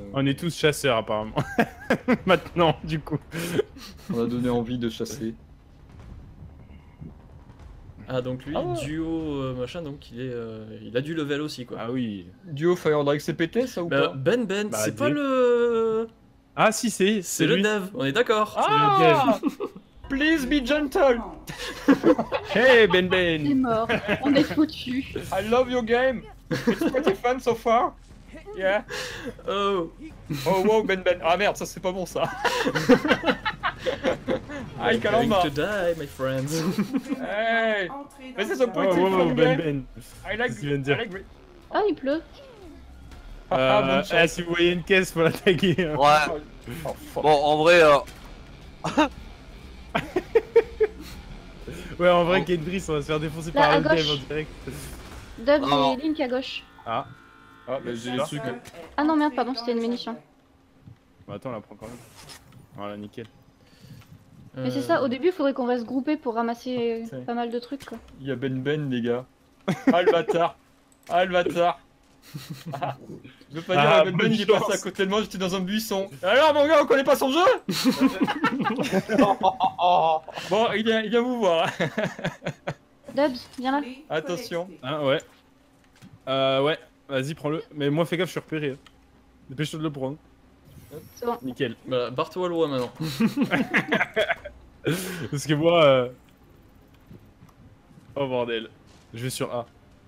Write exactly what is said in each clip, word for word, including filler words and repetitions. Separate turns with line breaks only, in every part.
On est tous chasseurs apparemment. Maintenant, du coup.
On a donné envie de chasser.
Ah donc lui,
Ah ouais.
duo euh, machin, donc il est, euh, il a du level aussi quoi.
Ah oui.
Duo Fire Drake, c'est pété ça ou
Bah,
pas?
Ben Ben,
Bah,
c'est pas
dis.
le...
Ah si, c'est
C'est le
lui.
dev, on est d'accord.
Ah Please be gentle.
Hey Ben
C'est
Ben.
mort. On est foutu.
I love your game. It's pretty fun so far. Yeah.
Oh.
Oh wow Ben Ben. Ah merde, ça c'est pas bon ça. Aïe
We're going
Kalamba.
to die, my friends.
Hey. This is a
Oh,
pretty
wow,
fun
Ben
game.
Ben.
I like,
Qu'est-ce qu'il vient de dire?
I like it.
Ah, il pleut.
Ah,
Euh,
bonne
eh,
chance.
si vous voyez une caisse, faut la taguer. Hein.
Ouais.
Oh, fuck.
Bon, en vrai, euh...
Ouais, en vrai, Kate Brice, on va se faire défoncer
Là,
par
à
un dev
gauche.
en direct.
Dub
Ah.
et Link à gauche.
Ah,
Ah bah j'ai les trucs.
Ah non, merde, pardon, c'était une munition.
bah attends, on la prend quand même. Voilà, nickel.
Mais c'est ça, au début, il faudrait qu'on reste groupés pour ramasser
C'est-
pas mal de trucs, quoi.
Il y a Ben Ben les gars. Ah le bâtard. Ah le bâtard. Ah. Je veux pas dire
Ah,
Ben Ben
bonne
il est passé
chance.
à côté de moi, j'étais dans un buisson. Alors mon gars, on connaît pas son jeu? Bon, il vient, il vient vous voir.
Dubs, viens là.
Attention.
Ah ouais. Euh, ouais, vas-y, prends-le. Mais moi, fais gaffe, je suis repéré. hein. Dépêche-toi de le prendre.
C'est bon.
Nickel.
Voilà, barre-toi loin maintenant.
Parce que moi. Euh... Oh bordel. Je vais sur A.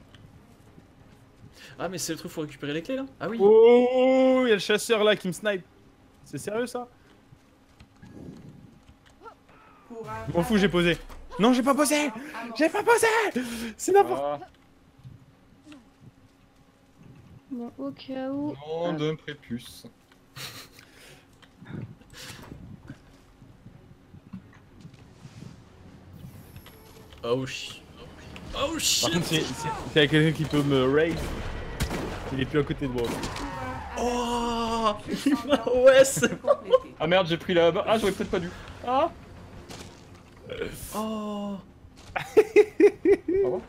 Ah mais c'est le truc, faut récupérer les clés là. Ah oui.
Oh, il y a le chasseur là qui me snipe. C'est sérieux ça? Je m'en fous, j'ai posé. Non, j'ai pas posé. J'ai pas posé. C'est n'importe
Ah,
Bon, au cas où.
nom d'un prépuce.
Oh shit. Oh shit.
Par contre, s'il si, si y a quelqu'un qui peut me raid, il est plus à côté de moi.
Oh. Ouais c'est...
Ah merde, j'ai pris la... Ah j'aurais peut-être pas dû. Ah.
Oh.
Ah bon.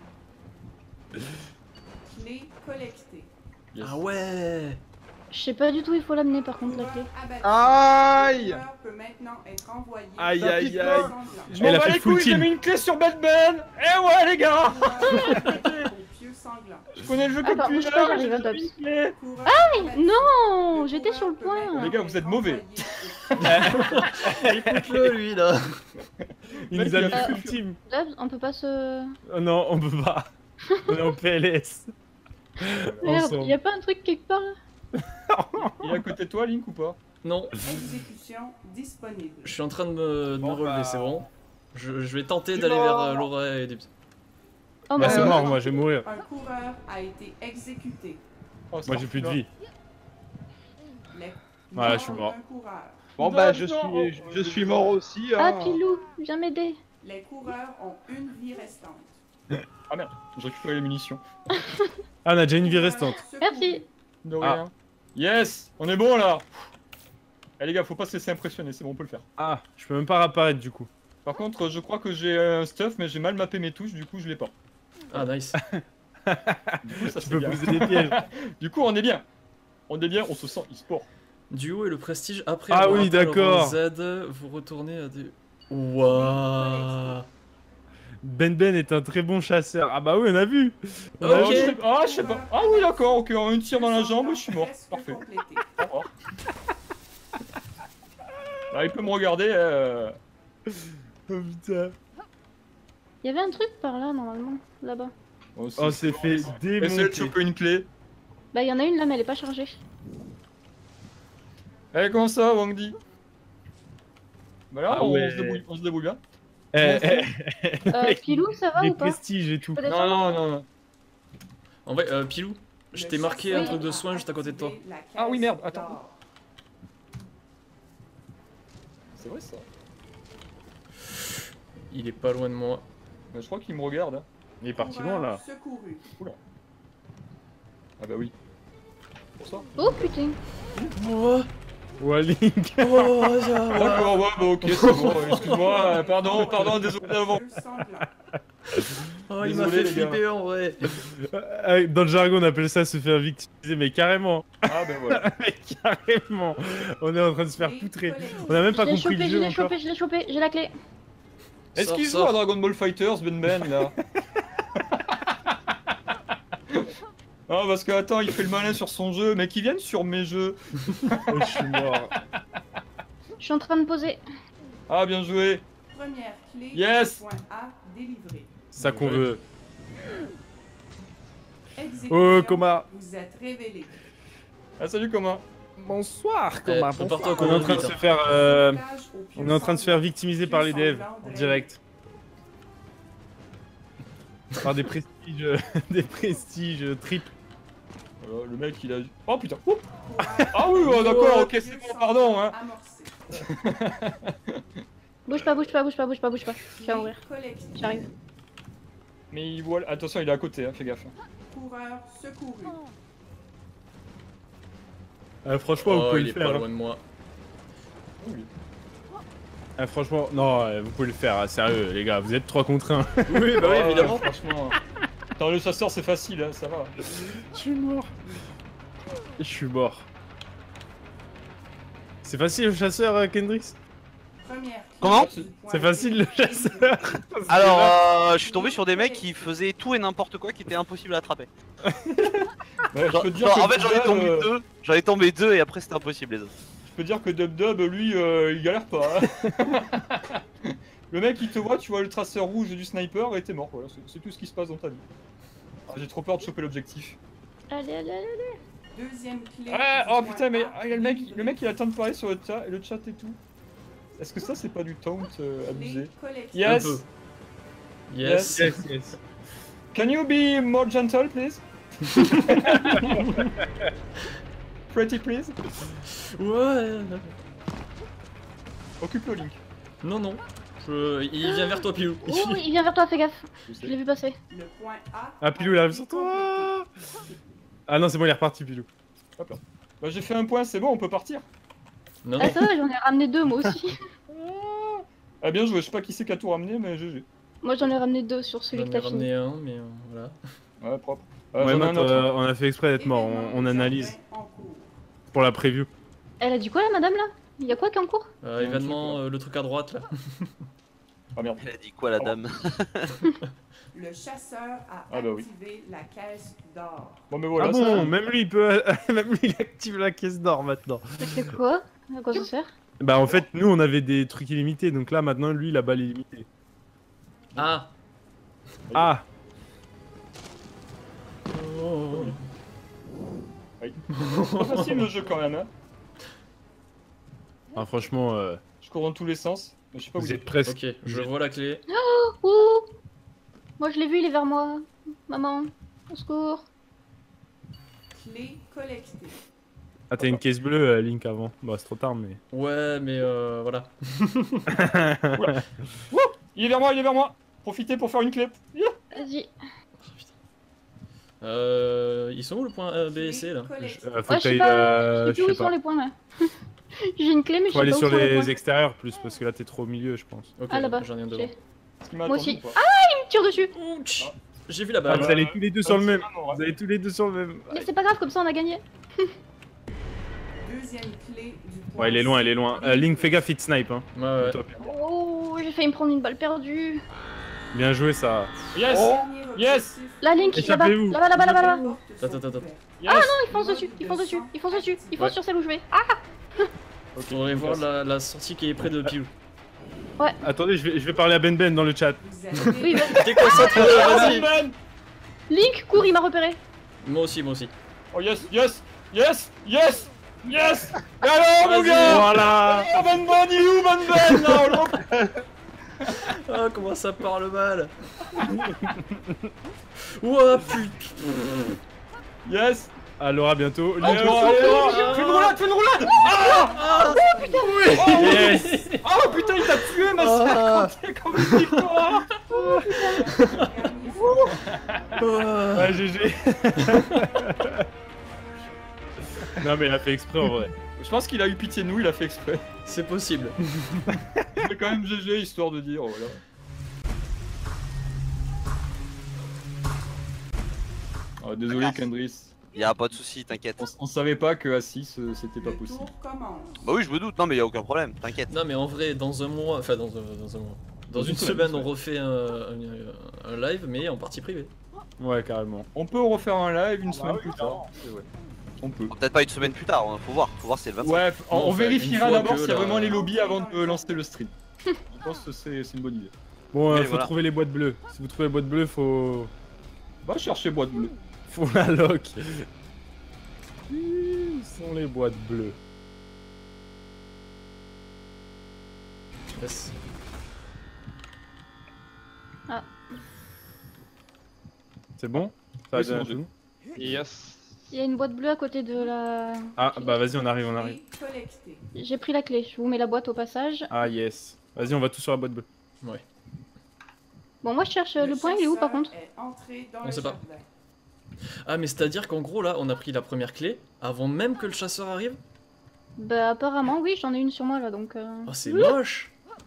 Clé collectée.
Yes.
Ah ouais.
Je sais pas du tout, il faut l'amener par contre, la clé.
Aïe.
Le joueur peut maintenant être envoyé
Aïe,
dans
aïe,
le
aïe.
sanglant.
Je
Elle
m'en
a
bats
fait
les
full
couilles, j'ai
team.
mis une clé sur Ben Ben. Eh ouais les gars.
Les pieux sanglants.
Je connais le jeu
Attends,
comme
bouge
tu
pas,
l'as,
j'arrive,
j'ai
Dubs.
mis une clé.
Non, j'étais sur le point.
Les gars, vous êtes mauvais.
Écoute-le lui là.
Il
Mec,
nous a
il a
mis
fait-
full team.
Dubs, on peut pas se...
Oh non, on peut pas. On est en P L S.
Merde,
Ensemble.
y a pas un truc quelque part là?
Il est à côté de toi, Link, ou pas?
Non,
Exécution disponible.
je suis en train de me, de me
Bon,
relever,
bah.
c'est bon. Je, je vais tenter
Je
d'aller
meurs.
vers euh, Laura et Dibs.
Oh
Bah
bah,
c'est
ouais.
mort, moi, je vais mourir.
Un coureur a été exécuté.
Oh,
Moi j'ai plus de vie.
Les
Voilà, je suis mort.
d'un coureur.
Bon bah
Non,
je
non.
suis je suis mort aussi.
Ah,
Hein.
Pilou, viens m'aider.
Les coureurs ont une vie restante.
Ah merde, j'ai récupéré les munitions.
Ah, on a déjà une vie restante.
Merci.
De
Ah.
rien. Yes, on est bon là. Eh les gars, faut pas se laisser impressionner, c'est bon, on peut le faire.
Ah, je peux même pas réapparaître du coup.
Par contre, je crois que j'ai un stuff, mais j'ai mal mappé mes touches, du coup je l'ai pas.
Ah nice.
Du coup, ça
Tu
c'est
peux
bien.
poser des pièges.
Du coup, on est bien. On est bien, on se sent e-sport.
Duo et le prestige après
Ah
avoir
oui,
atteint le
d'accord.
rang Z, vous retournez à des... Waouh.
Ben Ben est un très bon chasseur. Ah bah oui, on a vu. On
Ok.
a
Ah,
vu.
je sais- Ah, je sais pas. Ah oui, d'accord, ok, en une tire dans la jambe, je suis mort.
Presque
Parfait.
complété.
Au revoir. Bah, il peut me regarder. Euh...
Oh putain.
Y avait un truc par là normalement, là-bas.
Oh,
Oh, c'est fait
Essaye de
démonter.
choper une clé.
Bah, y en a une là, mais elle est pas chargée.
Eh, comment ça, Wang Di? Bah là,
Ah
on,
ouais.
se débrouille, on se débrouille bien.
Eh, eh,
Euh, Pilou, ça va
les
ou pas?
prestiges et tout.
Faut
Non,
descendre.
non, non, non.
En vrai, euh, Pilou, je
Le
t'ai marqué
chasseur
un truc de
a
soin juste à côté de toi.
activé la caisse
Ah oui, merde, attends.
d'or.
C'est vrai ça.
Il est pas loin de moi.
Bah, je crois qu'il me regarde. hein.
Il est parti loin là.
Secouru.
Ah bah oui. Pour ça.
Oh putain.
Oh.
Ouais, Link.
Oh, ça va.
D'accord, ouais, bah ok, c'est bon, excuse-moi, euh, pardon, pardon, désolé d'avant.
Deux sanglants.
Oh, il m'a
Désolé,
fait
les gars.
flipper en vrai.
Euh, Dans le jargon, on appelle ça se faire victimiser, mais carrément.
Ah ben voilà.
Mais carrément. On est en train de se faire
Les
poutrer.
collectifs.
On a même pas
Je l'ai
compris
chopé,
le
je
jeu
l'ai
encore.
chopé, je l'ai chopé, j'ai la clé.
Est-ce
Sors,
qu'il joue
sors.
à Dragon Ball Fighters, Ben Ben, là? Ah, parce que, attends, il fait le malin sur son jeu, mais qu'il vienne sur mes jeux.
Oh, je suis mort.
Je suis en train de poser.
Ah, bien joué.
Première clé.
Yes.
Point A délivré.
C'est ça qu'on veut.
Exécution.
Oh, Coma.
Vous êtes révélé.
Ah, salut, comment?
Bonsoir,
Eh, prépare-toi
On est en train de se faire, euh, on est en train de se faire victimiser par les devs en direct. Par des prestiges, des prestiges triples.
Voilà, le mec, il a... Oh, putain. Ouh. Ah oui, oh, d'accord, ok, c'est bon, pardon, hein.
Bouge pas, bouge pas, bouge pas, bouge pas, bouge pas. Je vais mourir. J'arrive.
Mais il voit... Attention, il est à côté, hein, fais gaffe.
Coureur secouru.
Euh, franchement, vous
Oh,
pouvez
il
le
est
faire.
pas
hein.
loin de moi.
Ah, franchement, non, euh, vous pouvez le faire, hein, sérieux, les gars, vous êtes trois contre un.
Oui, bah oui,
Ah,
évidemment.
franchement. Attends, le chasseur, c'est facile, hein, ça va.
Je suis mort. Je suis mort. C'est facile le chasseur, euh, Kendrix?
Première clé
Comment
du point
C'est facile le
B
chasseur.
Alors, euh, je suis tombé sur des mecs qui faisaient tout et n'importe quoi qui était impossible à attraper.
Ouais, je
Genre-
peux te dire
genre,
que
en fait, j'en ai
Dub,
tombé
euh,
deux, j'en ai tombé deux et après c'était impossible les autres.
Je peux dire que Dub Dub, lui, euh, il galère pas. hein. Le mec, il te voit, tu vois le traceur rouge du sniper et t'es mort. Voilà, c'est- c'est tout ce qui se passe dans ta vie. Ah, j'ai trop peur de choper l'objectif.
Allez, allez, allez.
Deuxième clé.
Ah,
du
oh
point
putain, mais
A
ah, y a le mec,
délivré.
le mec, il attend de parler sur le chat, le chat et tout. Est-ce que ça, c'est pas du taunt euh, abusé?
Clé collective.
Yes.
Un peu. Yes.
Yes, yes.
Can you be more gentle, please? Pretty please.
Ouais.
Occupe le link.
Non, non. Je... Il vient vers toi, Pilou.
Oh, il vient vers toi, fais gaffe.
Je
Je
sais.
l'ai vu passer.
Le point A.
Ah, Pilou, il arrive sur toi. Ah non, c'est bon, il est reparti, Pilou.
Bah, j'ai fait un point, c'est bon, on peut partir.
Non,
Ah,
non.
ça va, j'en ai ramené deux moi aussi.
Ah, bien joué, je sais pas qui c'est qui a tout ramené, mais G G.
Moi j'en ai ramené deux sur celui
J'en
que
ai
t'as fini.
ramené un, mais euh, voilà.
Ouais, propre. Euh,
Ouais,
j'en ai
Matt,
un autre.
euh, on a fait exprès d'être mort, on, on analyse pour la preview.
Elle a dit quoi la madame là? Il y a quoi qui est en cours?
Euh,
Il y a un
événement,
truc, là.
euh, le truc à droite là.
Ah merde.
Elle a dit quoi la dame?
Le chasseur a
Ah bah oui.
activé la caisse d'or.
Bon, mais voilà,
Ah
ça-
bon, même lui, il peut, même lui, il active la caisse d'or maintenant.
C'est quoi? À quoi ça sert?
Bah en fait, nous, on avait des trucs illimités, donc là, maintenant, lui, il a balle illimitée.
Ah.
Ah,
Oh.
C'est pas facile le jeu quand même, hein.
ah franchement, euh,
Je cours dans tous les sens, mais je sais pas où
vous
il
êtes presque.
Ok, je vois la clé.
Ouh! Moi je l'ai vu, il est vers moi. Maman, au secours.
Clé collectée.
Ah, t'as une caisse bleue, euh, Link, avant. Bah, c'est trop tard, mais.
Ouais, mais euh, voilà.
Il est vers moi, il est vers moi. Profitez pour faire une clé. Yeah.
Vas-y.
Euh, ils sont où le point euh, B et C là?
Collectée.
Euh, faut
Ouais,
que
je sais
t'ailles,
pas,
euh,
je sais plus où
je
ils
sais
sont
pas.
les points là. J'ai une clé mais je
Faut
sais
aller
pas où
sur
sont les
les
points.
extérieurs plus, parce que là, t'es trop au milieu, je pense.
Ok,
Ah là-bas.
j'en ai un
Ok.
devant.
Est-ce qu'il m'a
Moi
attendu
aussi.
ou pas
Il me tire dessus.
Ouch. J'ai vu la
Ah,
balle.
vous allez tous les deux sur le même.
Ah, non, ouais.
Vous allez tous les deux sur le même.
Mais c'est pas grave, comme ça on a gagné.
Deuxième clé du point
Ouais, il est loin, il est loin. Euh, Link, fais gaffe, il te snipe. Hein.
Ouais, ouais.
Top.
Oh, j'ai failli me prendre une balle perdue.
Bien joué, ça.
Yes.
Dernier
Yes.
objectif.
La Link, là-bas,
Échappez-vous.
là-bas, là-bas, là-bas, là-bas.
Porte sont
Attends, attends, attends.
ouvertes.
Yes.
Ils foncent dessus, ils foncent dessus, ils foncent dessus, ils foncent
Ouais.
sur celle où je vais. Ah,
Ok, faudrait voir la, la sortie qui est près de Pilou.
Attendez, je vais, je vais parler à Ben Ben dans le chat.
Vous avez
oui, vas-y.
T'es concentré, vas-y.
Man.
Link, cours, il m'a repéré.
Moi aussi, moi aussi.
Oh yes, yes, yes, yes, yes. Et alors mon
Vas-y.
gars.
Voilà.
Oh Ben Ben, il est où Ben Ben là, oh,
Ah, comment ça parle mal. Ouah, putain.
Yes.
À Laura bientôt. Link,
Allez, Laura, allez, Laura. Fais une roulade, fais une roulade. Ah. Oh putain, oui.
Yes.
Oh putain, il t'a tué ma
Ah.
sœur. Comptez comme une victoire.
Ouah.
Ouais, G G. Non, mais il a fait exprès en vrai.
Je pense qu'il a eu pitié de nous, il a fait exprès.
C'est possible.
Je fais quand même G G histoire de dire, voilà. Oh, désolé Kendris,
Y'a pas de soucis, t'inquiète.
on, on savait pas que à six euh, c'était pas
Le
possible.
tour commence.
Bah oui, je me doute, non mais y'a aucun problème, t'inquiète.
Non mais en vrai, dans un mois, enfin dans un, dans un mois, dans une semaine, on refait un, un- un live, mais en partie privée.
Ouais, carrément.
On peut refaire un live une
Ah bah
semaine
oui,
plus tard.
carrément.
C'est vrai. On peut.
Peut-être pas une semaine plus tard, hein, faut voir, faut voir si c'est le vingt-cinq.
Ouais, on,
Non,
on
enfin,
vérifiera
une fois
d'abord
que
s'il y a
la-
vraiment les lobbies avant de lancer le stream. Je pense que c'est c'est une bonne idée.
Bon, euh,
Mais
faut
voilà.
trouver les boîtes bleues. Si vous trouvez les boîtes bleues, faut.
Va chercher boîte bleue.
Faut la lock. Où sont les boîtes bleues?
Yes.
C'est bon? Ça
Oui,
va
c'est
bien
bon,
à tout.
Yes.
Il y a une boîte bleue à côté de la...
Ah, bah vas-y, on arrive, on arrive.
Clé collectée.
J'ai pris la clé, je vous mets la boîte au passage.
Ah, yes. Vas-y, on va tous sur la boîte bleue.
Ouais.
Bon, moi je cherche euh, le point, il est où par contre?
chasseur est entré dans
On
le
sait pas.
jardin.
Ah mais c'est à dire qu'en gros là, on a pris la première clé avant même que le chasseur arrive.
Bah apparemment oui, j'en ai une sur moi là donc... euh,
Oh c'est moche.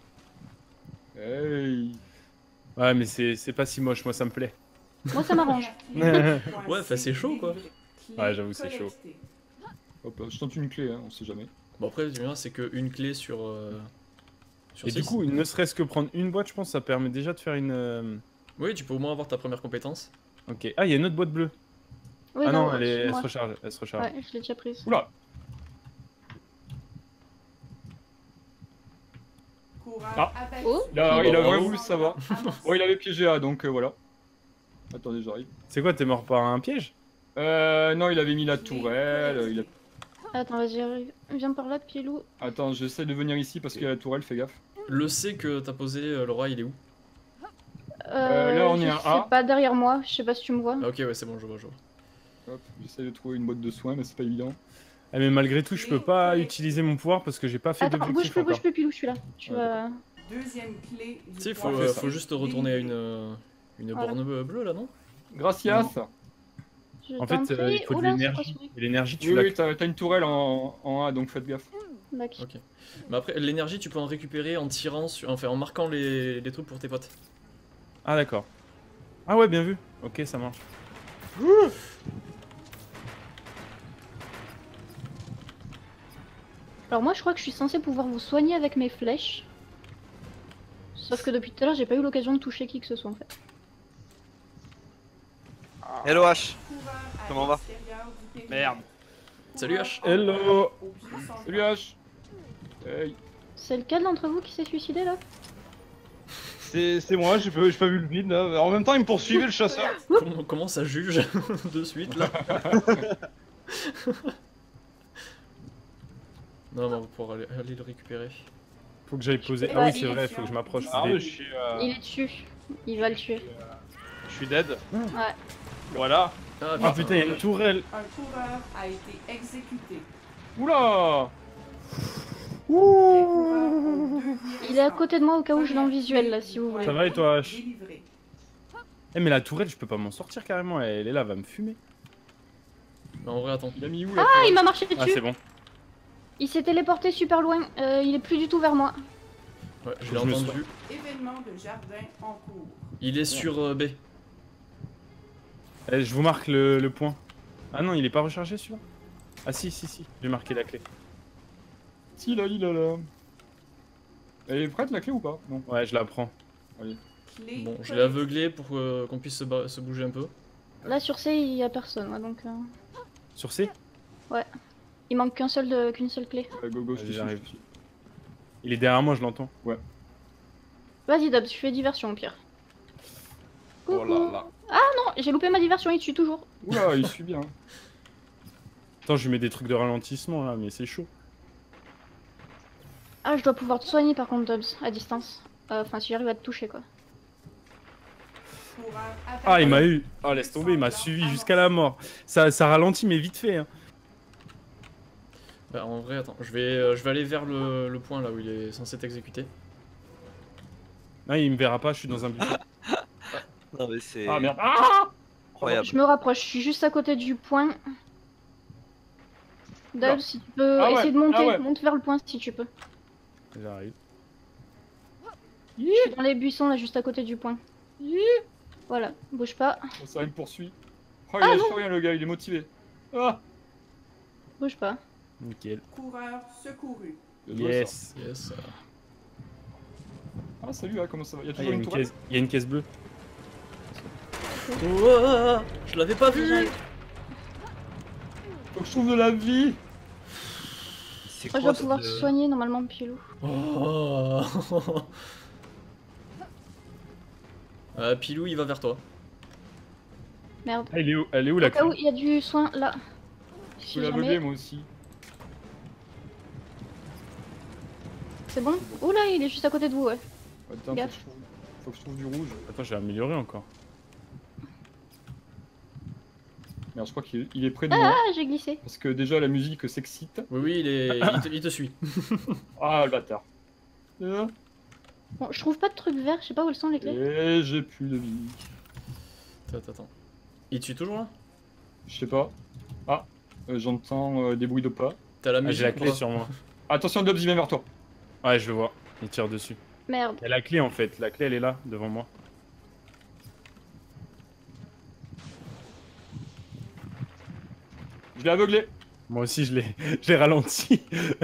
Hey.
Ouais, mais c'est c'est pas si moche, moi ça me plaît.
Moi ça m'arrange.
Ouais, enfin, c'est chaud, quoi.
Ouais, j'avoue, c'est chaud.
Hop, je tente une clé, hein, on sait jamais.
Bon après, tu vois, c'est qu'une clé sur. Euh... sur
Et du
six.
coup, ne serait-ce que prendre une boîte, je pense, ça permet déjà de faire une. euh,
Oui, tu peux au moins avoir ta première compétence.
Ok. Ah, il y a une autre boîte bleue.
Oui,
ah non, elle, est...
sur
elle
moi.
se recharge. Elle se recharge.
Ouais, je l'ai déjà prise.
Oula. Ah.
Oh.
Il a, il a
Bravo.
vraiment voulu savoir. Oh, il avait piégé A, donc euh, voilà. Attendez, j'arrive.
C'est quoi, t'es mort par un piège?
Euh, non, il avait mis la tourelle. euh, Il a...
Attends, vas-y, arrive. Viens par là, Pilou.
Attends, j'essaie de venir ici parce qu'il y a la tourelle, fais gaffe.
Le C que t'as posé, euh, Laura, il est où?
Euh,
là, on
je
est à
sais
A.
pas derrière moi, je sais pas si tu me vois.
Ah, ok, ouais, c'est bon, je vois, je vois.
Hop, j'essaie de trouver une boîte de soins, mais c'est pas évident.
Ah, mais malgré tout, je peux pas utiliser mon pouvoir parce que j'ai pas fait
Attends, bouge
d'objectif
plus, bouge
encore.
plus, Pilou, je suis là. Tu
Ouais,
vas...
Deuxième clé du
Tu sais, faut,
point.
euh,
ça.
faut juste retourner à une, euh, une
Voilà.
borne bleu- bleue là, non?
Gracias.
Je
En fait,
t'en
euh,
prie.
il faut de
Oula, c'est
l'énergie.
pas celui-
Et l'énergie, tu
Oui,
l'as.
oui, t'as t'as une tourelle en, en A, donc faites gaffe.
D'accord.
Ok. Mais après, l'énergie, tu peux en récupérer en tirant, sur... enfin en marquant les... les trucs pour tes potes.
Ah, d'accord. Ah, ouais, bien vu. Ok, ça marche.
Alors moi je crois que je suis censée pouvoir vous soigner avec mes flèches. Sauf que depuis tout à l'heure j'ai pas eu l'occasion de toucher qui que ce soit en fait.
Hello H.
Coureur à
Comment on va?
l'extérieur du périmètre.
Merde.
Salut, H.
Hello.
Au pied sans
Salut H. Hey.
C'est lequel d'entre vous qui s'est suicidé là?
C'est c'est moi, j'ai pas, j'ai pas vu le vide là. En même temps, il me poursuivait le chasseur.
Comment, comment ça juge de suite là? Non, mais on va pouvoir aller, aller le récupérer.
Faut que j'aille poser. Ah
Ouais,
oui, c'est
il est
vrai, faut que je m'approche.
Ah,
des-
mais je suis, euh,
Il est dessus. Il va le tuer.
je suis dead.
Ouais.
Voilà.
Ah,
Ah putain, il y a une tourelle.
Un coureur a été exécuté.
Oula.
Les coureurs ont deux vies
Il est à
restantes.
côté de moi au cas où je l'ai en visuel là si vous voulez.
Ça va et toi, H?
Délivré.
Eh, mais la tourelle, je peux pas m'en sortir carrément. Elle est là, elle va me fumer.
Mais en vrai, attends.
Il a mis où la
Ah
tourelle
il m'a marché
Ah,
dessus.
c'est bon.
Il s'est téléporté super loin. Euh, il est plus du tout vers moi.
Ouais, je
Faut
l'ai
que je me
entendu.
Événement de jardin en cours.
Il est sur euh, B.
Eh, je vous marque le, le point. Ah non, il est pas rechargé celui-là? Ah si, si, si. J'ai marqué la clé.
Si, là, là, là. Elle est prête la clé ou pas? Non.
Ouais, je la prends.
Clé
Bon, je l'ai
collectée.
aveuglé pour euh, qu'on puisse se, ba- se bouger un peu.
Là sur C il y a personne ouais, donc. euh,
Sur C?
Il manque qu'un seul de- qu'une seule clé.
Ouais, go, go, je te
Vas-y,
suis,
j'arrive.
je te suis.
Il est derrière moi, je l'entends.
Vas-y Dobs, je fais diversion au pire.
Oh
Coucou.
là là.
Non, j'ai loupé ma diversion, il tue toujours.
Oula, il suit bien.
Attends, je mets des trucs de ralentissement là, mais c'est chaud.
Ah je dois pouvoir te soigner par contre Dobs, à distance. Euh, Enfin si j'arrive à te toucher quoi.
Coureur
Ah, il
attaqué.
m'a eu. Oh, laisse tomber, il m'a suivi jusqu'à la mort. Ça, ça ralentit, mais vite fait. Hein.
Bah, en vrai, attends. Je vais, euh, je vais aller vers le, le point là où il est censé être exécuté.
Non, il me verra pas, je suis dans un buisson.
Non mais c'est
Ah merde. Ah
incroyable.
Je me rapproche, je suis juste à côté du point. Dub, si tu peux
Ah ouais,
essayer de monter,
ah ouais.
monte vers le point si tu peux.
J'arrive.
Je suis dans les buissons là, juste à côté du point. Voilà, bouge pas,
Oh, ça il me poursuit. Oh, il
Ah,
lâche rien le gars, il est motivé. Ah,
bouge pas.
Nickel.
Coureur secouru.
je dois
Yes.
Yes.
ça. Ah salut, ah, comment ça va? Il y a
Ah, il y
toujours
a
une
une
tourelle.
caisse, il y a une caisse bleue.
Ouah, je l'avais pas vu.
J'arrive.
Faut que je trouve de la vie.
C'est
Moi je
quoi
dois pouvoir
cette, euh,
soigner normalement Pilou.
Oh. Euh, Pilou, il va vers toi.
Merde.
Ah, il est où, elle est où la
Au cas où
clé?
il y a du soin là.
Je
Si
peux l'aveugler
jamais.
moi aussi.
C'est bon? Oula, il est juste à côté de vous, ouais.
Attends, faut que,
Gaffe.
je trouve... faut que je trouve du rouge.
Attends, j'ai amélioré encore.
Merde, je crois qu'il il est près de moi.
Ah, j'ai glissé.
Parce que déjà la musique s'excite.
Oui, oui, il, est... il, te... il te suit.
Ah le bâtard. Euh,
Bon, je trouve pas de trucs verts, je sais pas où elles sont les clés.
Et j'ai plus de vie.
Attends, attends. Il te suit toujours là?
Je sais pas. Ah, euh, j'entends euh, des bruits de pas.
T'as la
Ah,
musique
j'ai la
ou
clé
pas
sur moi.
Attention, Dubs, il vient vers toi.
Ouais, je le vois. Il tire dessus.
Merde.
Il y a la clé en fait. La clé, elle est là, devant moi.
Je l'ai aveuglé.
Moi aussi, je l'ai je l'ai ralenti.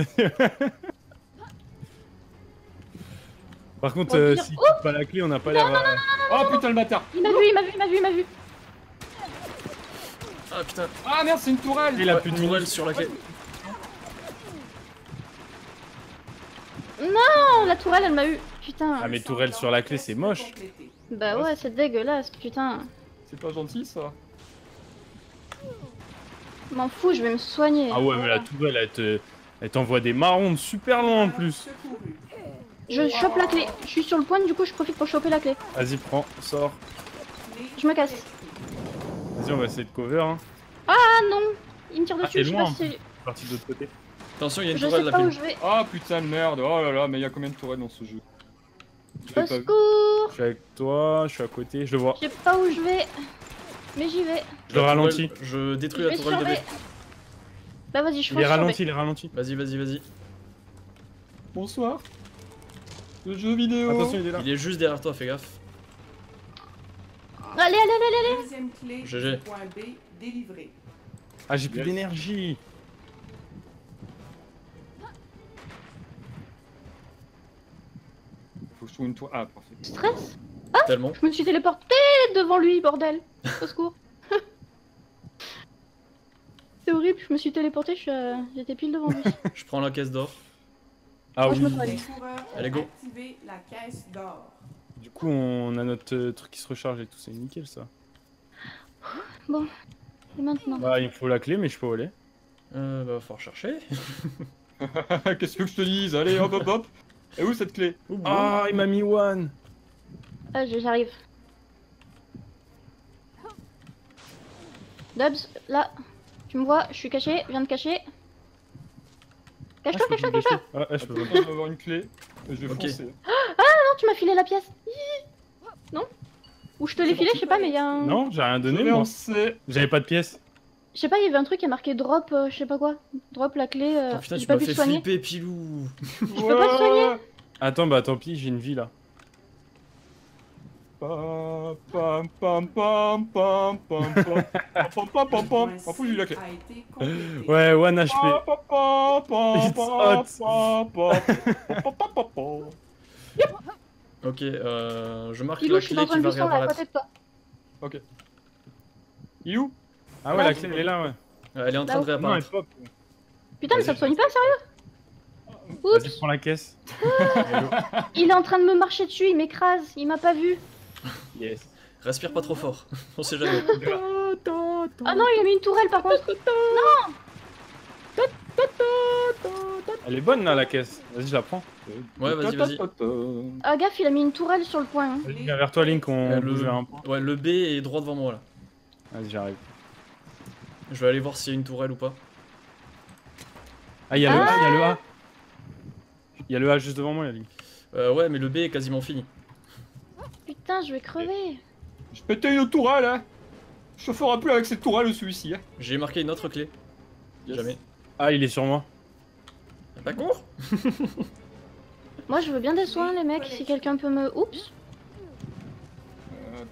Par contre,
Bon,
euh,
dire-
s'il coupe pas la clé, on n'a pas l'air. euh,
Oh putain, le bâtard.
Il m'a vu, il m'a vu, il m'a vu, il m'a vu.
Ah putain,
Ah merde, c'est une tourelle.
Il a
ouais,
plus de
tourelle
minutes.
sur la clé.
Non, la tourelle elle m'a eu. Putain.
Ah, mais tourelle sur la clé, c'est moche.
Bah ouais, c'est dégueulasse, putain.
C'est pas gentil ça.
M'en fous, je vais me soigner.
Ah ouais, mais la tourelle, elle te. Elle t'envoie des marrons de super loin en plus.
Secouru.
Je chope la clé. Je suis sur le point, du coup je profite pour choper la clé.
Vas-y, prends, sors.
Je me casse.
Vas-y, on va essayer de cover. Hein.
Ah non, il me tire
Ah,
dessus,
t'es
je sais
loin,
pas
en
si c'est-
Parti de l'autre côté.
Attention, il y a une
Je
tourelle
sais
là,
pas où
Pilou.
je vais.
Ah putain de merde. Oh là là, mais il y a combien de tourelles dans ce jeu? Je l'ai
Au
pas vu.
secours.
Je suis avec toi, je suis à côté, je le vois.
Je sais pas où je vais. Mais j'y vais.
Je le
La
ralentis.
tourelle- Je
Je
détruis la
vais
tourelle de B.
surveiller. Bah vas-y, je
Il
fonce
est
sur
ralenti, il est ralenti.
Vas-y, vas-y, vas-y.
Bonsoir. Le jeu vidéo.
Attention, il est là.
Il est juste derrière toi, fais gaffe.
B. Allez, allez, allez, allez.
Deuxième clé
G G.
du point B délivrée.
Ah, j'ai plus
Yes.
d'énergie.
Faut que je trouve une tourelle. Ah parfait.
Stress.
Tellement.
Je me suis téléporté devant lui, bordel. Au secours. C'est horrible, je me suis téléporté, je suis à- j'étais pile devant lui.
Je prends la caisse d'or.
Ah
Moi, je me
oui.
soigne.
Les coureurs ont
Allez, go.
activé la caisse d'or.
Du coup, on a notre euh, truc qui se recharge et tout, c'est nickel ça.
Et maintenant.
Bah, il me faut la clé, mais je peux aller.
Euh, bah, faut rechercher.
Qu'est-ce que je te dise? Allez, hop hop hop. Et où cette clé?
Ouh,
Ah, il m'a mis one.
Ah, je- j'arrive. Dubs, là. Tu me vois, je suis caché, je viens de cacher.
Ah,
Cache-toi,
je peux
cache-toi,
pas me
cache-toi.
cacher. Ah, ah, je peux
Attends,
pas.
je vais avoir une clé. Je vais
Ok.
foncer.
Non, tu m'as filé la pièce. Non? Ou je te l'ai filé, je sais pas, mais il y a un.
Non, j'ai rien
Je
donné,
vais
moi.
en C.
J'avais pas de pièces.
Je sais pas, il y avait un truc qui a marqué drop, euh, je sais pas quoi. Drop la clé. Euh,
Oh, putain,
j'ai
tu
pas
m'as
pu
fait
te soigner.
flipper, Pilou.
Je peux pas te soigner.
Attends, bah tant pis, j'ai une vie là.
Pam pam pam pam pam pam pam pam pam pam pam. En fous, j'ai eu la clé.
A été complété.
Ouais, one H
Pam
P.
pam pam pam
It's
pam
hot.
pam pam pam pam pam.
Ok, euh, je marque
Pilou,
la
je suis
clé
dans un
qui va
buisson là à
réapparaître.
côté de toi.
Il est où?
Ah ouais, la clé elle est là, ouais.
Elle est en train de
Là
Non, elle
réapparaître.
pop.
Putain, mais
Vas-y,
ça te soigne pas, sérieux?
Vas-y,
Oups,
prends la caisse.
il est en train de me marcher dessus, il m'écrase, il m'a pas vu.
Yes.
Respire pas trop fort. On sait jamais.
Ah non, il a mis une tourelle par contre.
Elle est bonne là, la caisse. Vas-y, je la prends.
Ouais, vas-y, vas-y.
Ah gaffe, il a mis une tourelle sur le point. hein.
Vas-y, viens vers toi, Link, on
Euh,
bouge vers un
le...
point.
Ouais, le B est droit devant moi là.
Vas-y, j'arrive.
Je vais aller voir s'il y a une tourelle ou pas.
Ah, il y a le
Ah.
A, il y a le A. Il y a le A juste devant moi, il y a Link.
Euh, ouais, mais le B est quasiment fini.
Putain, je vais crever.
Je pétais une tourelle, hein. Je ferai plus avec cette tourelle celui-ci, hein.
J'ai marqué une autre clé.
Yes.
Jamais.
Ah, il est sur moi.
Pas court.
Moi, je veux bien des soins, les mecs, si quelqu'un peut me... Oups.
Euh,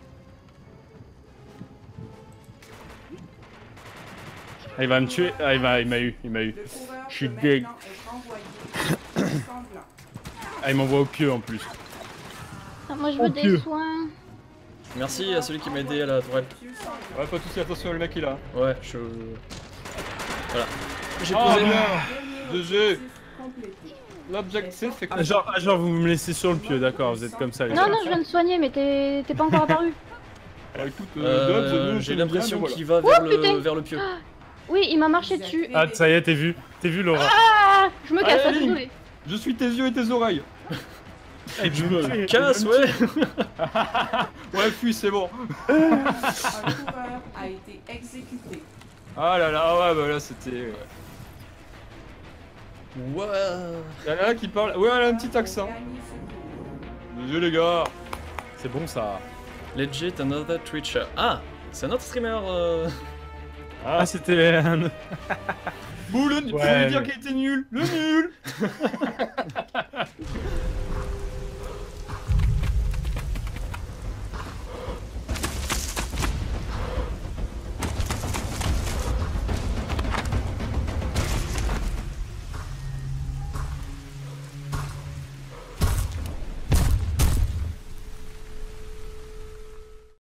Ah, il va me tuer. Ah, il m'a il m'a eu, il m'a eu.
Le coureur
Je suis
peut
deg.
maintenant être envoyé au sanglant.
Ah, il m'envoie au pieu en plus.
Ah, moi, je veux
Oh,
des
Dieu.
soins.
Merci à celui qui m'a aidé à la tourelle.
Pieu sanglant.
Ouais, pas de soucis, attention, le mec il est là.
Ouais, je. Voilà. J'ai
Ah,
posé.
bien.
Dernier
Deux G.
objectif complété.
L'objectif c'est
Ah, genre, ah, genre, vous me laissez sur le pieu, d'accord, vous êtes comme ça, les
Non,
gars.
non, je viens de soigner, mais t'es t'es pas encore apparu.
Ah, écoute,
Euh,
euh, Dubs,
J'ai
nous,
l'impression
bien, mais
qu'il
voilà.
va vers,
putain.
le, vers le pieu.
Oui, il m'a marché dessus.
Ah, ça y est, t'es vu. T'es vu, Laura.
Ah, je me casse,
Allez,
désolé.
Je suis tes yeux et tes oreilles.
Eh, tu me
Casse, ouais.
Ouais, fuis, c'est bon.
Un coureur a été exécuté.
Ah là là, ah ouais, bah là c'était. Ouais.
Ouais.
Y'en a un qui parle. Ouais, elle a un petit accent.
Gagné ce tour.
Désolé les gars.
C'est bon, ça.
Legit another Twitcher. Ah, c'est un autre streamer. Euh...
Ah, c'était un...
Boulogne, faut
Ouais,
lui dire
mais-
qu'il était nul. Le nul.